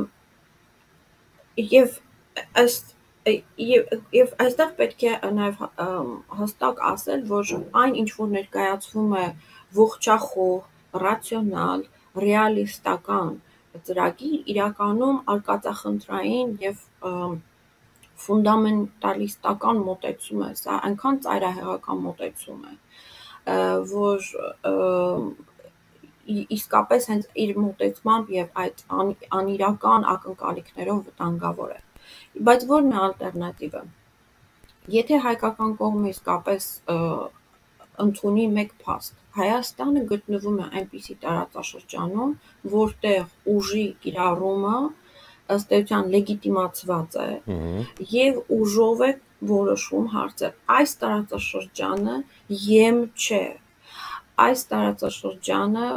Եվ այստեղ պետք է նաև հստակ ասել, որ այն ինչ որ ներկայացվում է ողջախոհ, ռացիոնալ, ռեալիստական ծրագիր, իրականում արկածախնդրային եւ ֆունդամենտալիստական մոտեցում է, սա այնքան ծայրահեղական մոտեցում է, որ իսկապես հենց իր մոտեցմամբ եւ այդ անիրական ակնկալիքներով վտանգավոր է։ Բայց ո՞րն է ալտերնատիվը։ Եթե հայկական կողմը իսկապես ընդունի մեկ փաստ, Հայաստանը գտնվում է այնպիսի տարածաշրջանում, որտեղ ուժի կիրառումը ըստ էության լեգիտիմացված է եւ ուժով է որոշում հարցը։ Այս տարածաշրջանը եմ չէ։ Այս տարածաշրջանը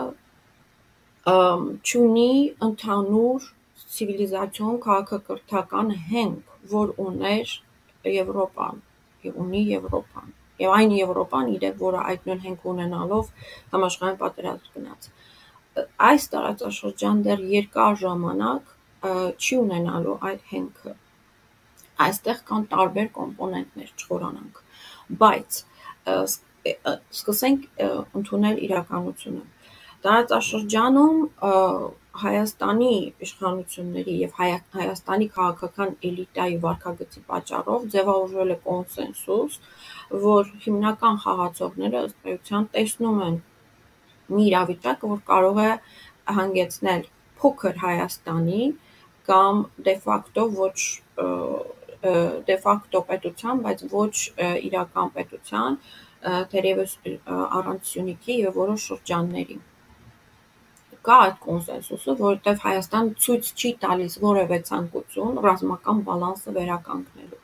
չունի ընդհանուր ցիվիլիզացիոն քաղաքակրթական հենք, որ ուներ Եվրոպան եւ ունի Եվրոպան։ Եվ այն Եվրոպան իրենք, որը այդ նույն հենք ունենալով համաշխարհային պատերազմ գնաց։ Այս տարածաշրջան դեռ երկար ժամանակ չի ունենալու այդ հենքը։ Այստեղ կան տարբեր կոմպոնենտներ, չխորանանք, բայց սկսենք ընդունել իրականությունը։ Տարածաշրջանում Հայաստանի իշխանությունների եւ Հայաստանի քաղաքական էլիտայի վարքագծի պատճառով ձևավորվել է կոնսենսուս, որ հիմնական խաղացողները ըստ էության տեսնում են մի իրավիճակ, որ կարող է հանգեցնել փոքր Հայաստանի կամ դե ֆակտո պետության, բայց ոչ իրական պետության, թերևս առանց Սյունիքի եւ որոշ շրջանների։ Կա այդ կոնսենսուսը, որովհետեւ Հայաստանը ցույց չի տալիս որևէ ցանկություն ռազմական բալանսը վերականգնելու։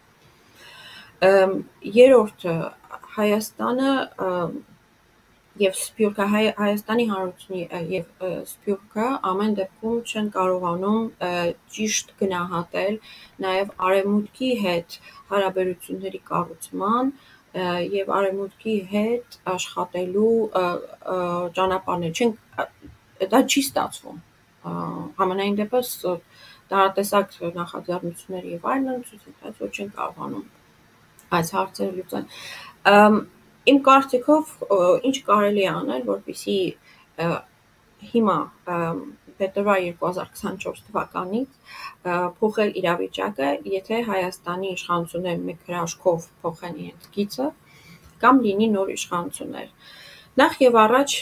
Երրորդը Հայաստանը եւ Սփյուռքը Հայաստանի Հանրությունի եւ Սփյուռքը ամեն դեպքում չեն կարողանում ճիշտ գնահատել նաեւ արևմուտքի հետ հարաբերությունների կառուցման եւ արևմուտքի հետ աշխատելու ճանապարհներ դա չի ստացվում համենայն դեպս տարատեսակ նախաձեռնությունների եւ այլն ցույց տալիս որ չեն կարողանում այս հարցերը լուծել Իմ կարծիքով ինչ կարելի է անել, որպեսզի հիմա փետրվար 2024 թվականից փոխել իրավիճակը, եթե Հայաստանի իշխանությունները մեկ հրաշքով փոխեն իրենց գիծը կամ լինի նոր իշխանություններ։ Նախ եւ առաջ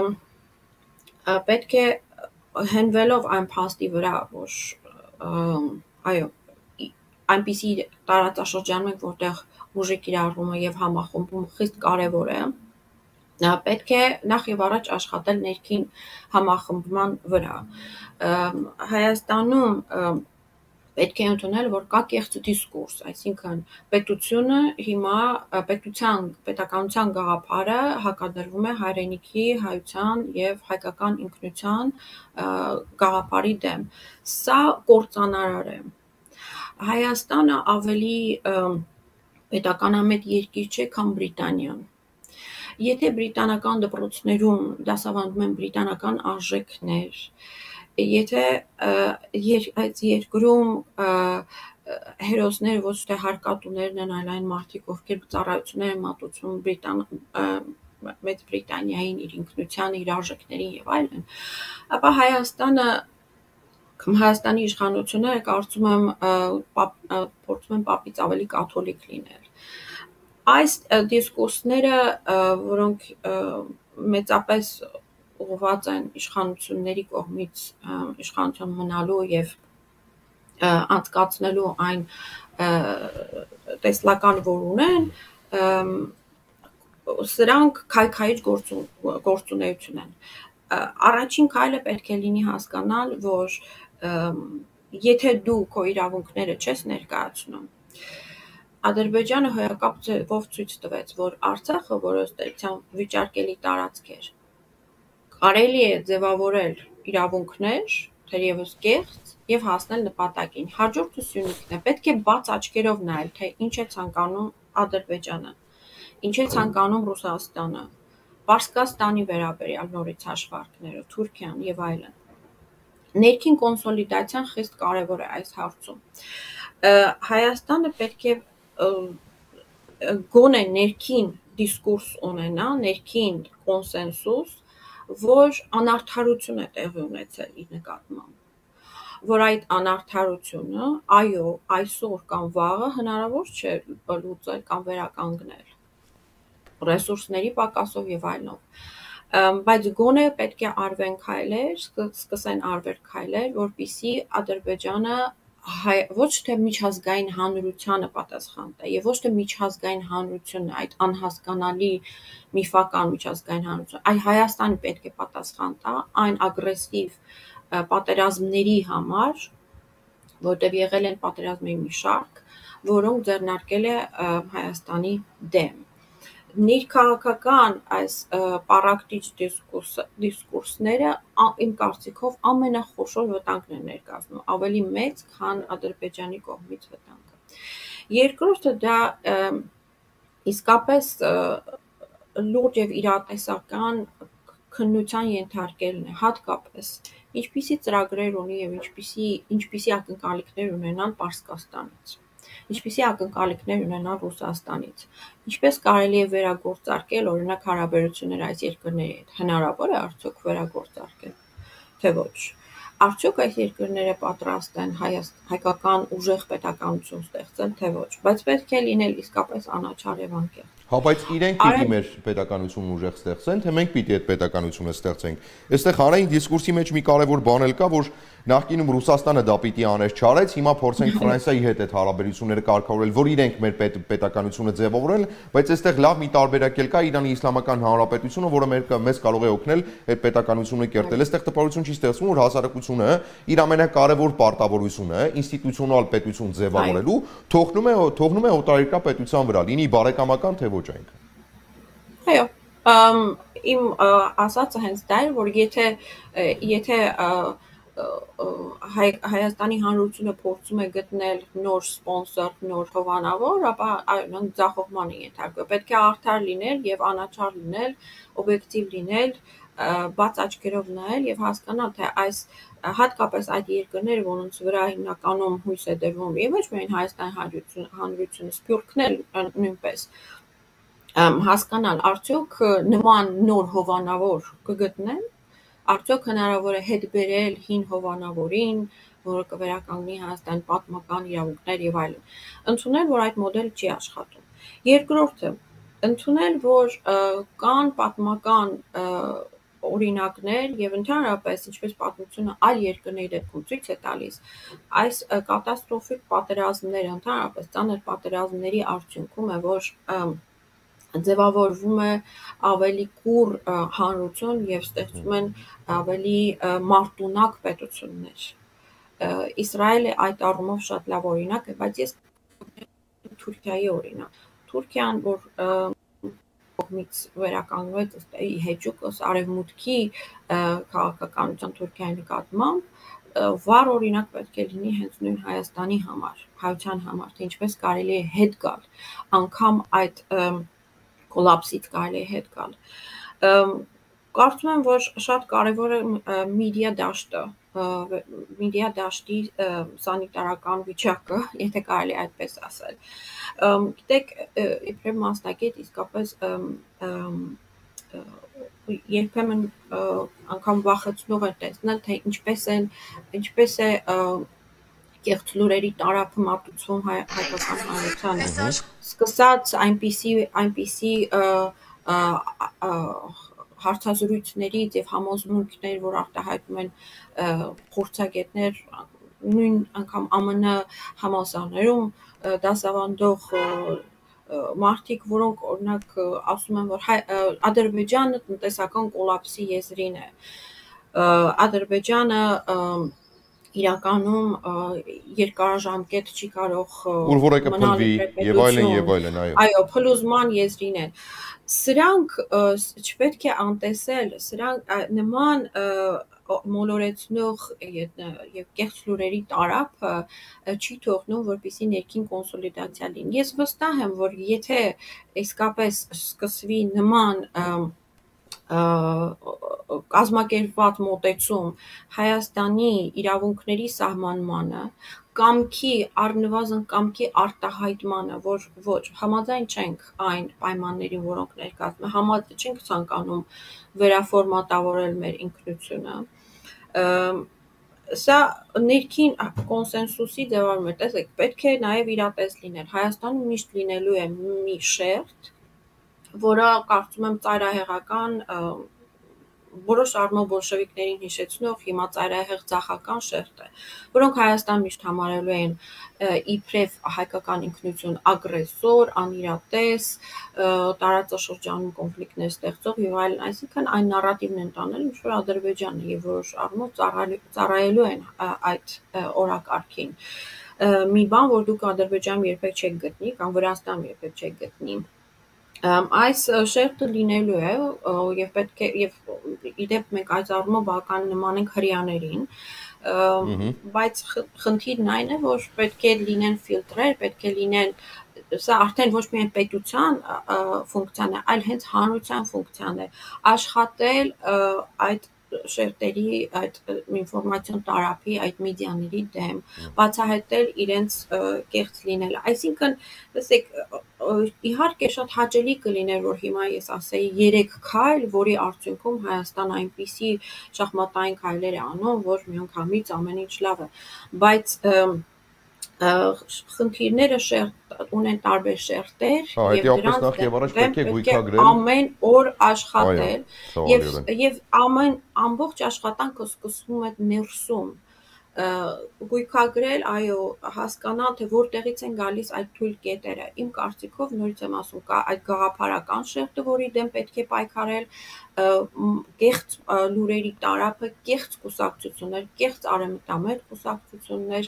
պետք է հենվելով այն փաստի վրա, որ այո, այնպիսի տարածաշրջանում ենք, որտեղ ուժի կիրառումը եւ համախմբումը խիստ կարեւոր է, պետք է նախ եւ առաջ աշխատել ներքին համախմբման վրա։ Հայաստանում պետք է ընդունել, որ կա կեղծ դիսկուրս, այսինքն պետությունը հիմա պետականության գաղափարը հակադրվում է հայրենիքի, հայության եւ հայկական ինքնության գաղափարի դեմ։ Սա կործանարար է։ Հայաստանը ավելի պետականամետ երկիր չէ, քան Բրիտանիան։ Եթե բրիտանական դպրոցներում դասավանդում են բրիտանական արժեքներ, եթե այս երկրում հերոսները ոչ թե հարկատուներն են, այլ այն մարդիկ, ովքեր ծառայություններ են մատուցում Մեծ Բրիտանիային, իր ինքնությանը, իր արժեքներին եւ այլն, ապա Հայաստանի իշխանությունները կարծում եմ փորձում են պապից ավելի կաթոլիկ լինել։ Այս դիսկուրսները, որոնք մեծապես ուղղված են իշխանությունների կողմից իշխանություն մնալու եւ անցկացնելու այն տեսլական, որ ունեն, սրանք քայքայիչ գործունեություն են։ Առաջին քայլը պետք է լինի հասկանալ, որ եթե դու քո իրավունքները չես ներկայացնում, Ադրբեջանը հոյակապ ձևով ցույց տվեց, որ Արցախը, որը ըստ էության վիճարկելի տարածք էր, կարելի է ձևավորել իրավունքներ, թերևս կեղծ, եւ հասնել նպատակին։ Հաջորդը Սյունիքն է։ Պետք է բաց աչքերով նայել, թե ինչ է ցանկանում Ադրբեջանը, ինչ է ցանկանում Ռուսաստանը, Պարսկաստանի վերաբերյալ նորից հաշվարկները, Թուրքիան եւ այլն։ Ներքին կոնսոլիդացիան խիստ կարևոր է այս հարցում։ Հայաստանը պետք է գոնե ներքին դիսկուրս ունենա, ներքին կոնսենսուս, որ անարդարություն է տեղի ունեցել իր նկատմամբ, որ այդ անարդարությունը, այո, այսօր կամ վաղը հնարավոր չէ լուծել կամ վերականգնել ռեսուրսների պակասով եւ այլնով, բայց գոնե պետք է արվեն քայլեր, սկսեն արվել քայլեր, որպեսզի Ադրբեջանը ոչ թե միջազգային հանրությանը պատասխան տա եւ ոչ թե միջազգային հանրությունը այդ անհասկանալի միֆական միջազգային հանրություն, այլ Հայաստանը պետք է պատասխան տա այն ագրեսիվ պատերազմների համար, որտեղ եղել են պատերազմների մի շարք, որոնք ձեռնարկել է Հայաստանի դեմ։ Ներքաղաքական այս պառակտիչ դիսկուրսները իմ կարծիքով ամենախոշոր վտանգն են ներկայացնում, ավելի մեծ, քան Ադրբեջանի կողմից վտանգը։ Երկրորդը դա իսկապես լուրջ եւ իրատեսական քննության ենթարկելն է, հատկապես ինչպիսի ծրագրեր ունի եւ ինչպիսի ակնկալիքներ ունենան Պարսկաստանից։ ինչպիսի ակնկալիքներ ունենան Ռուսաստանից։ Ինչպես կարելի է վերագործարկել օրինակ հարաբերություններ այս երկրների հետ։ Հնարավոր է արդյոք վերագործարկել, թե ոչ։ Արդյոք այս երկրները պատրաստ են հայկական ուժեղ պետականություն ստեղծել, թե ոչ, բայց պետք է լինել իսկապես անաչառ եւ անկեղծ։ Հա, բայց իրենք պիտի մեր պետականությունն ուժեղ ստեղծեն, թե մենք պիտի այդ պետականությունը ստեղծենք։ Այստեղ հանրային դիսկուրսի մեջ մի կարևոր բան էլ կա, որ նախկինում Ռուսաստանը դա պիտի աներ, չարեց, հիմա փորձենք Ֆրանսիայի հետ այդ հարաբերությունները կարգավորել, որ իրենք մեր պետականությունը ձևավորեն, բայց այստեղ լավ մի տարբերակ էլ կա Իրանի Իսլամական Հանրապետությունը, որը մեզ կարող է օգնել այդ պետականությունը կերտել։ Այստեղ տպավորություն չի ստեղծվում, որ հասարակությունը իր ամենակարևոր պարտավորությունը ինստիտուցիոնալ պետություն ձևավորելու թողնում է օտարերկրյա պետության վրա, լինի բարեկամական թե ոչ այնքան։ Այո, իմ ասածը հենց դա էր, որ եթե Հայաստանի Հանրությունը փորձում է գտնել նոր սպոնսոր, նոր հովանավոր, ապա այո, ձախողման է ենթարկվել։ Պետք է արդար լինել եւ անաչառ լինել, օբյեկտիվ լինել, բաց աչքերով նայել եւ հասկանալ, թե այս հատկապես այդ երկրները, որոնց վրա հիմնականում հույս է դրվում, եւ ոչ միայն Հայաստանի Հանրությունը, Սփյուռքն էլ նույնպես, հասկանալ արդյոք նման նոր հովանավոր կգտնեն, արդյոք հնարավոր է հետ բերել հին հովանավորին, որը կվերականգնի Հայաստանի պատմական իրավունքներ եւ այլն։ Ընդունել, որ այդ մոդելը չի աշխատում։ Երկրորդը, ընդունել, որ կան պատմական օրինակներ եւ ընդհանրապես ինչպես պատմությունը այլ երկրների դեպքում ցույց է տալիս, այս կատաստրոֆիկ պատերազմները, ընդհանրապես ծանր պատերազմների արդյունքում է, որ ձևավորվում է ավելի կուռ հանրություն եւ ստեղծվում են ավելի մարտունակ պետություններ։ Իսրայելը այդ առումով շատ լավ օրինակ է, բայց ես Թուրքիայի օրինակ։ Թուրքիան, որ կողմից վերականգնվեց ըստ հեճուկս արևմուտքի քաղաքականության Թուրքիայի նկատմամբ, վառ օրինակ պետք է լինի հենց նույն Հայաստանի համար, հայության համար, թե ինչպես կարելի է հետ գալ, անգամ այդ կոլապսից կարելի է հետ գալ։ Կարծում եմ, որ շատ կարևոր է մեդիա դաշտը, մեդիա դաշտի սանիտարական վիճակը, եթե կարելի այդպես ասել։ Գիտեք, իբրև մասնակից իսկապես երբեմն անգամ վախեցնող է տեսնել, թե ինչպես է կեղծ լուրերի տարափը մատուցվում հայկական հանրությանը, սկսած այնպիսի հարցազրույցներից եւ համոզմունքներ, որ արտահայտում են փորձագետներ, նույն անգամ ԱՄՆ համալսարաններում դասավանդող մարդիկ, որոնք օրինակ ասում են, որ Ադրբեջանը տնտեսական կոլապսի եզրին է։ Ադրբեջանը իրականում երկարաժամկետ չի կարող մնալ եւ այլն, այո, փլուզման եզրին են։ Սրանք չպետք է անտեսել, սրանք նման մոլորեցնող եւ կեղծ լուրերի տարափը չի թողնում, որպեսզի ներքին կոնսոլիդացիա լինի։ Ես վստահ եմ, որ եթե իսկապես սկսվի նման կազմակերպված մոտեցում Հայաստանի իրավունքների սահմանմանը, առնվազն կամքի արտահայտմանը, որ ոչ, համաձայն չենք այն պայմաններին, որոնք ներկայացնում են, չենք ցանկանում վերաֆորմատավորել մեր ինքնությունը, սա ներքին կոնսենսուսի ձևավորում է։ Տեսեք, պետք է նաև իրատես լինել։ Հայաստանում միշտ լինելու է մի շերտ, որը կարծում եմ ծայրահեղական, որոշ առումով բոլշևիկներին հիշեցնող հիմա ծայրահեղ ցախական շերտ է, որոնք Հայաստան միշտ համարելու են իբրև հայկական ինքնություն ագրեսոր, անիրատես, տարածաշրջանում կոնֆլիկտներ ստեղծող եւ այլն, այսինքն այն նարատիվն են տանել, ինչ որ Ադրբեջանը եւ որոշ առումով ծառայելու են այդ օրակարգին։ Մի բան, որ դուք Ադրբեջանում երբեք չեք գտնի կամ Վրաստանում երբեք չեք գտնի։ Այս շերտը լինելու է եւ պետք է եւ իդեպ մենք այս առումով բավական նման ենք հրեաներին, բայց խնդիրն այն է, որ պետք է լինեն ֆիլտրեր, պետք է լինեն, սա արդեն ոչ միայն պետության ֆունկցիան է, այլ հենց հանրության ֆունկցիան է, աշխատել այդ շերտերի այդ ինֆորմացիոն տարափի այդ մեդիաների դեմ, բացահայտել իրենց կեղծ լինելը։ Այսինքն, լսեք, իհարկե շատ հաճելի կլիներ, որ հիմա ես ասեի 3 քայլ, որի արդյունքում Հայաստանը այնպիսի շախմատային քայլեր է անում, որ միանգամից ամեն ինչ լավ է, բայց խնդիրները ունեն տարբեր շերտեր եւ դրանց պետք է ամեն օր աշխատել եւ ամբողջ աշխատանքը սկսվում է ներսում գույքագրել, այո, հասկանալ, թե որտեղից են գալիս այդ թույլ կետերը։ Իմ կարծիքով նորից եմ ասում, կա այդ գաղափարական շերտը, որի դեմ պետք է պայքարել, կեղծ լուրերի տարափը, կեղծ կուսակցություններ, կեղծ արևմտամետ կուսակցություններ,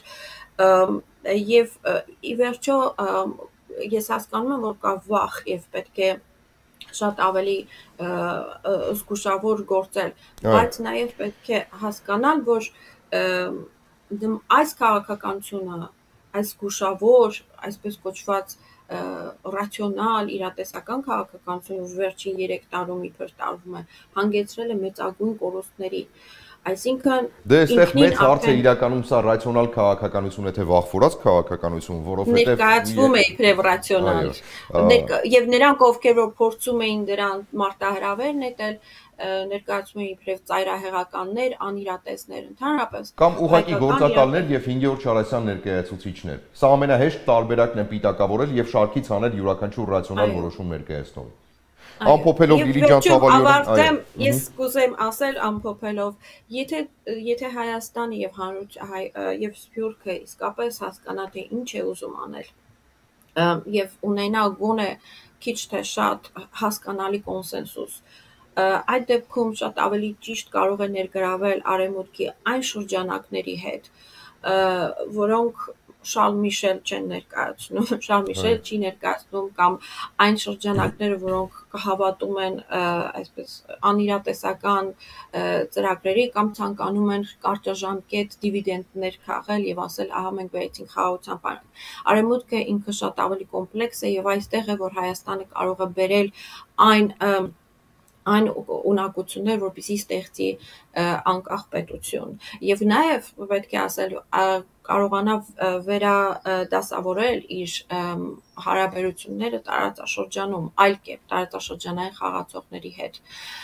եւ ի վերջո ես հասկանում եմ, որ կա վախ եւ պետք է շատ ավելի զգուշավոր գործել, բայց նաեւ պետք է հասկանալ, որ այս քաղաքականությունը, այս զգուշավոր, այսպես կոչված ռացիոնալ, իրատեսական քաղաքականությունը վերջին 3 տարում իբր տարվում է, հանգեցրել է մեծագույն կորուստների։ Այսինքն դե այստեղ մեծ հարց է իրականում սա ռացիոնալ քաղաքականություն է թե վախվորած քաղաքականություն, որովհետև ներկայացվում է իբրև ռացիոնալ։ Եվ նրանք, ովքեր որ փորձում էին դրան մարտահրավեր նետել, ներկայացում էին իբրև ծայրահեղականներ, անիրատեսներ ընդհանրապես։ Կամ ուղղակի գործակալներ եւ 5-րդ Շարասյան ներկայացուցիչներ։ Սա ամենահեշտ տարբերակն է պիտակավորել եւ շարքից անել յուրաքանչյուր ռացիոնալ որոշում ներկայացնող։ Ամփոփելով Լիլիթ ջան ցավալիորեն, ես կուզեմ ասել ամփոփելով, եթե Հայաստանը եւ Սփյուռքը իսկապես հասկանա թե ինչ է ուզում անել եւ ունենա գոնե քիչ թե շատ հասկանալի կոնսենսուս, այդ դեպքում շատ ավելի ճիշտ կարող է ներգրավել Արևմուտքի այն շրջանակների հետ, որոնք Շարլ Միշել չեն ներկայացնում, Շարլ Միշել չի ներկայացնում կամ այն շրջանակները, որոնք հավատում են այսպես անիրատեսական ծրագրերի կամ ցանկանում են կարճաժամկետ դիվիդենդներ քաղել եւ ասել, ահա մենք վերեցինք խաղաղության պայման։ Արևմուտքը ինքը շատ ավելի կոմպլեքս է եւ այստեղ է, որ Հայաստանը կարող է բերել այն ունակություններ, որպեսզի ստեղծի անկախ պետություն։ Եվ նաև պետք է ասել, կարողանա վերադասավորել իր հարաբերությունները տարածաշրջանում, այլ կերպ տարածաշրջանային խաղացողների հետ։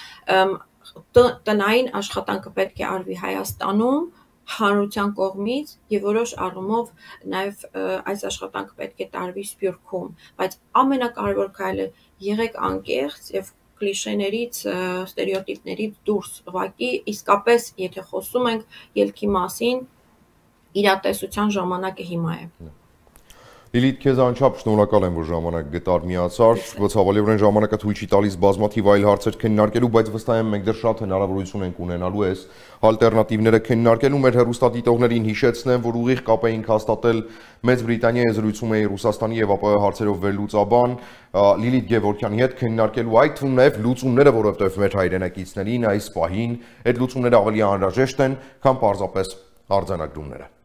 Տնային աշխատանքը պետք է արվի Հայաստանում, հանրության կողմից եւ որոշ առումով նաեւ այս աշխատանքը պետք է տարվի Սփյուռքում, բայց ամենակարևոր քայլը եղեք անկեղծ եւ կլիշեներից, ստերեոտիպներից դուրս, ուղղակի իսկապես, եթե խոսում ենք ելքի մասին, իրատեսության ժամանակը հիմա է։ Լիլիթ, քեզ անչափ շնորհակալ եմ, որ ժամանակ գտար միացար, ցավալիորեն ժամանակը թույլ չի տալիս բազմաթիվ այլ հարցեր քննարկելու, բայց վստահ եմ մենք դեռ շատ հնարավորություն ենք ունենալու այս ալտերնատիվները քննարկելու։ Մեր հեռուստադիտողներին հիշեցնեմ, որ ուղիղ կապ էինք հաստատել Մեծ Բրիտանիայի զրույցում էի Ռուսաստանի եւ ԱՊՀ հարցերով վերլուծաբան Լիլիթ Գևորգյանի հետ քննարկելու այդ թվում նաեւ լուծումները, որովհետեւ մեր հայրենակիցներին այս պահին այդ լուծումները ավելի անհրաժեշտ են, քան պարզապես արձանագրումները։